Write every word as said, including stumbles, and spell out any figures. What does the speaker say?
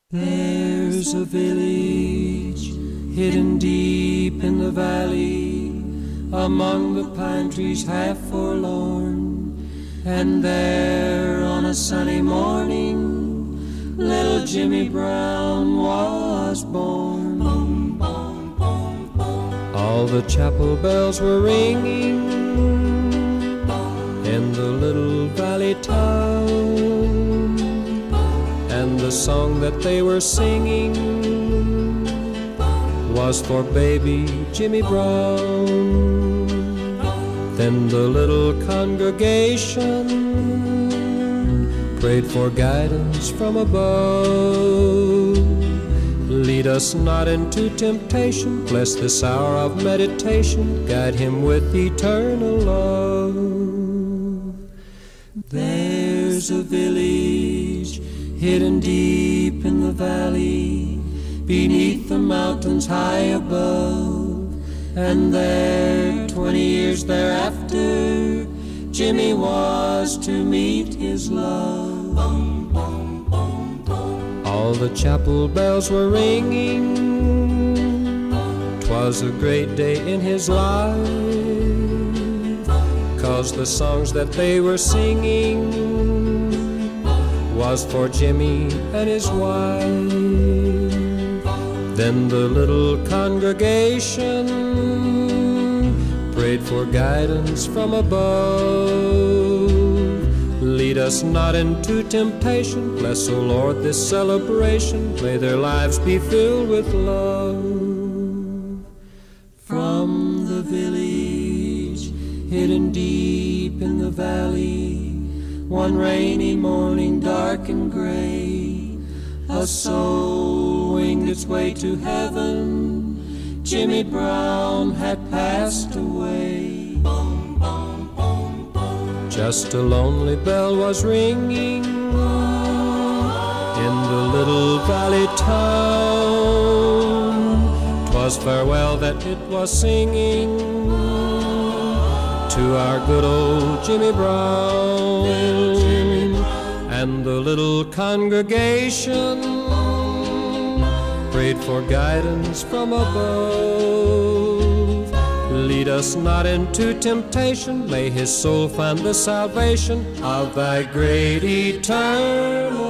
There's a village hidden deep in the valley, among the pine trees half forlorn. And there on a sunny morning, little Jimmy Brown was born. Boom, boom, boom, boom. All the chapel bells were ringing in the little valley town, and the song that they were singing was for baby Jimmy Brown. Then the little congregation prayed for guidance from above. Lead us not into temptation, bless this hour of meditation, guide him with eternal love. There's a village hidden deep in the valley, beneath the mountains high above, and there, twenty years thereafter, Jimmy was to meet his love. Boom, boom, boom, boom. All the chapel bells were ringing, 'twas a great day in his life, 'cause the songs that they were singing was for Jimmy and his wife. Then the little congregation prayed for guidance from above. Lead us not into temptation, bless, O Lord, this celebration, may their lives be filled with love. From the village hidden deep in the valley, one rainy morning dark and gray, a soul winged its way to heaven. Jimmy Brown had passed away. Boom, boom, boom, boom. Just a lonely bell was ringing in the little valley town. 'Twas farewell that it was singing to our good old Jimmy Brown. And the little congregation prayed for guidance from above. Lead us not into temptation, may his soul find the salvation of thy great eternal